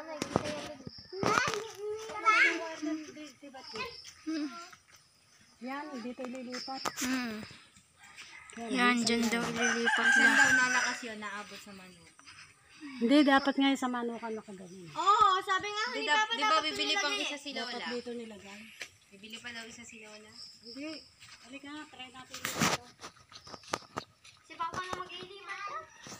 ano, kita yan. Yan, dito ililipat. Yan, dyan daw ililipat Saan na. daw nalakas yun, naabot sa manok? Hindi, dapat nga sa manukan nakaganon. Oo, sabi nga, hindi dapat Di ba bibili pang isa si Dapat Lola? dito nilagay. Bibili pa daw isa si Lola? Hindi. Halika nga, try natin dito. Si Papa na mag-iiliman ka.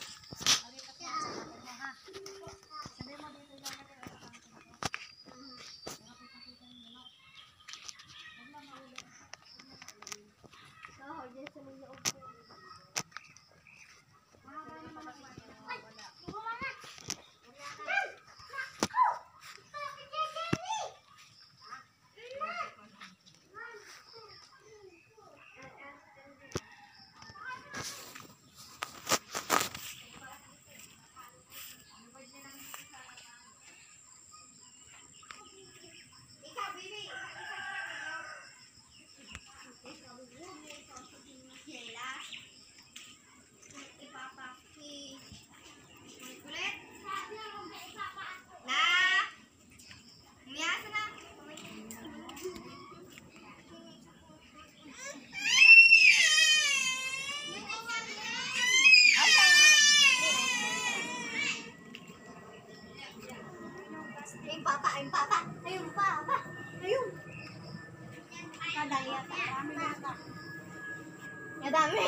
Ayun, Papa. Ayun, Papa. Ayun. Kadaya pa. Dami yata. Madami.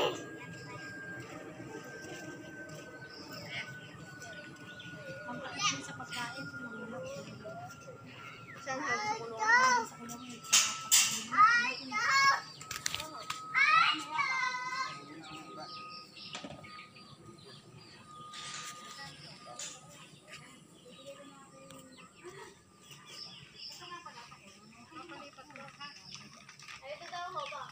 Ang kain sa pagkain. Saan ka sa kulungan? Sa kulungan. Sa Ayun daw ho ba?